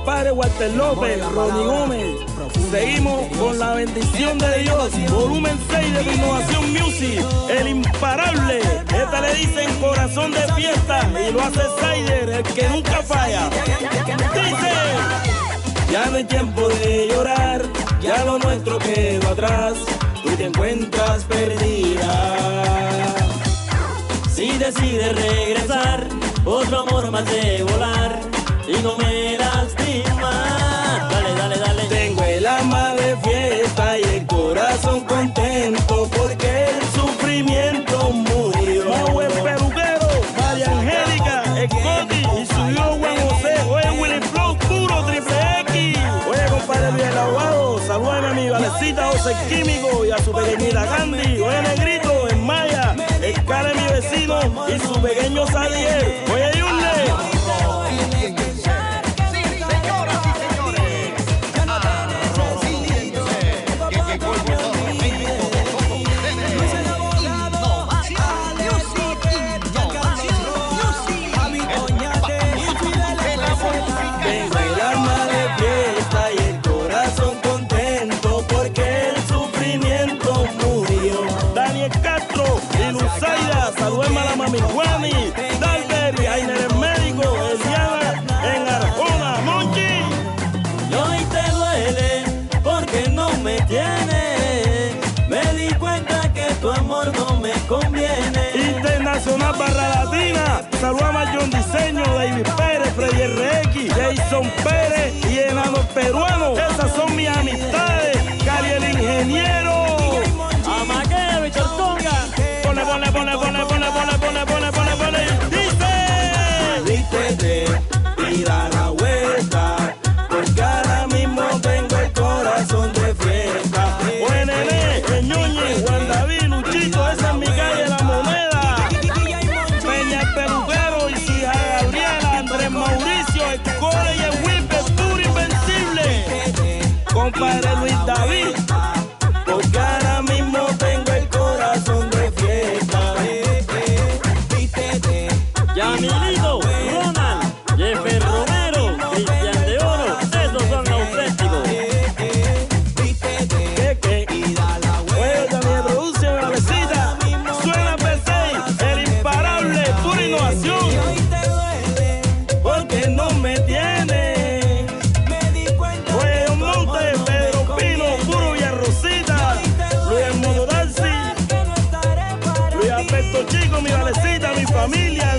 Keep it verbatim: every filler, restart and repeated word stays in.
compadre Walter López, Ronnie Gómez. Seguimos con la bendición de Dios, volumen seis de Innovación Music, el imparable. Esta le dicen corazón de fiesta y lo hace Sider, el que nunca falla. Dice, ya no hay tiempo de llorar, ya lo nuestro quedó atrás, tú te encuentras perdida. Si decides regresar, otro amor más de volar y no me lastima. Dale, dale, dale. Tengo el alma de fiesta y el corazón contento porque el sufrimiento murió. Mau el peluquero, María Angélica, Scotty y su hijo Juan José. Oye, Willy Flow, puro triple X. Oye, compadre Luis el Aguado, salúdame a mi valecita José Químico y a su pequeñita Candy. Oye, Negrito, en Maya, el cara de mi vecino y su pequeño Sadier. Oye, Yunle. Saludemos a la mami Juani, Dalbert, Ainer el médico, Eliana en Arjona, Monchi. Y hoy te duele porque no me tienes. Me di cuenta que tu amor no me conviene. Internacional Barra Latina, saludamos a John Diseño, David Pérez, Freddy R X, Jason Pérez y Enano Peruano. Esas son mis amistades, Cali el ingeniero, Amaquero y Tortonga. Pone, pone, pone, pone, pone, pone, pone, pone, pone, pone. Dice, vístete y da la vuelta, porque ahora mismo tengo el corazón de fiesta. Oye, Nene, Ñoñi, Juan David, Luchito, esa es mi calle La Moneda. Peña el peluquero, Isija Gabriela, Andrés Mauricio, el Cole y el Whipper, puro invencible. Compadre Luis David, porque ahora mismo tengo el corazón de fiesta. Yamilito, Ronald, Jeffer Romero, Cristian de Oro, esos son auténticos. ¿Qué, qué? Oye, también produce una besita. Suena P seis, el imparable, pura innovación. Porque no me tiene. Oye, Don Monte, Pedro Pino, puro Villarrosita. Luis Mono Darcy, Luis Alberto Chico, mi valecita, mi familia.